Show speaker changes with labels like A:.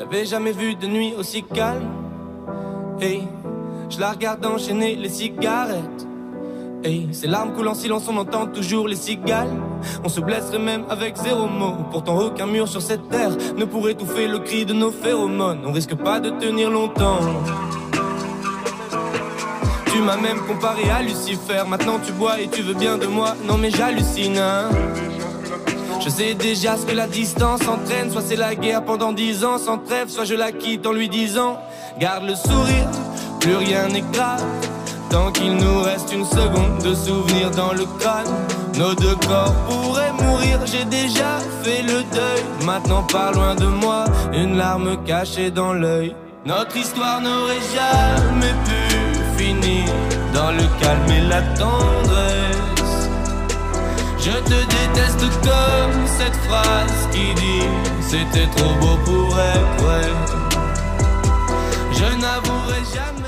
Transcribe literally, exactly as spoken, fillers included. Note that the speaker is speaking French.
A: J'avais jamais vu de nuit aussi calme. Hey, je la regarde enchaîner les cigarettes. Hey, ces larmes coulent en silence, on entend toujours les cigales. On se blesserait même avec zéro mot. Pourtant aucun mur sur cette terre ne pourrait étouffer le cri de nos phéromones. On risque pas de tenir longtemps. Tu m'as même comparé à Lucifer. Maintenant tu bois et tu veux bien de moi. Non mais j'hallucine, hein. Je sais déjà ce que la distance entraîne. Soit c'est la guerre pendant dix ans sans trêve, soit je la quitte en lui disant garde le sourire, plus rien n'est grave. Tant qu'il nous reste une seconde de souvenir dans le crâne, nos deux corps pourraient mourir. J'ai déjà fait le deuil, maintenant pars loin de moi, une larme cachée dans l'œil. Notre histoire n'aurait jamais pu finir dans le calme et la tendresse. Je te déteste comme cette phrase qui dit c'était trop beau pour être vrai. Je n'avouerai jamais